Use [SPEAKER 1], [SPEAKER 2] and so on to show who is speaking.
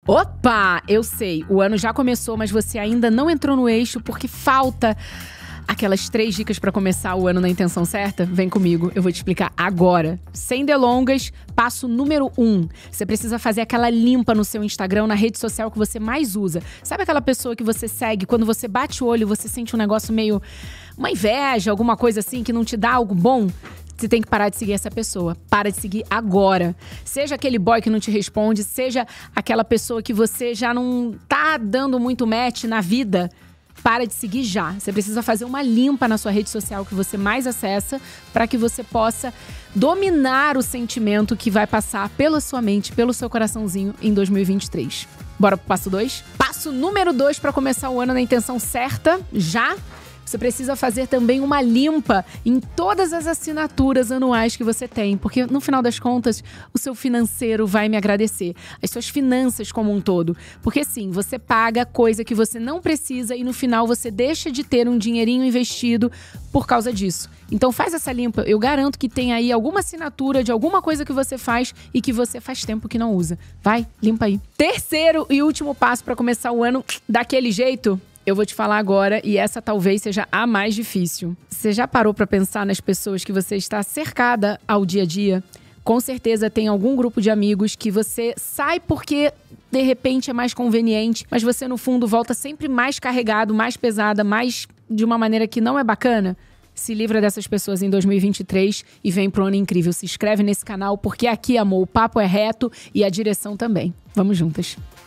[SPEAKER 1] Opa! Eu sei, o ano já começou, mas você ainda não entrou no eixo porque falta aquelas 3 dicas pra começar o ano na intenção certa? Vem comigo, eu vou te explicar agora. Sem delongas, passo número 1. Você precisa fazer aquela limpa no seu Instagram, na rede social que você mais usa. Sabe aquela pessoa que você segue, quando você bate o olho, você sente um negócio meio… uma inveja, alguma coisa assim, que não te dá algo bom? Você tem que parar de seguir essa pessoa. Para de seguir agora. Seja aquele boy que não te responde, seja aquela pessoa que você já não tá dando muito match na vida. Para de seguir já. Você precisa fazer uma limpa na sua rede social que você mais acessa para que você possa dominar o sentimento que vai passar pela sua mente, pelo seu coraçãozinho em 2023. Bora pro passo 2? Passo número 2 para começar o ano na intenção certa, já. Você precisa fazer também uma limpa em todas as assinaturas anuais que você tem. Porque, no final das contas, o seu financeiro vai me agradecer. As suas finanças como um todo. Porque, sim, você paga coisa que você não precisa e, no final, você deixa de ter um dinheirinho investido por causa disso. Então, faz essa limpa. Eu garanto que tem aí alguma assinatura de alguma coisa que você faz e que você faz tempo que não usa. Vai, limpa aí. Terceiro e último passo para começar o ano daquele jeito… eu vou te falar agora, e essa talvez seja a mais difícil. Você já parou para pensar nas pessoas que você está cercada ao dia a dia? Com certeza tem algum grupo de amigos que você sai porque de repente é mais conveniente, mas você no fundo volta sempre mais carregado, mais pesada, mais de uma maneira que não é bacana? Se livra dessas pessoas em 2023 e vem pro ano incrível. Se inscreve nesse canal porque aqui, amor, o papo é reto e a direção também. Vamos juntas.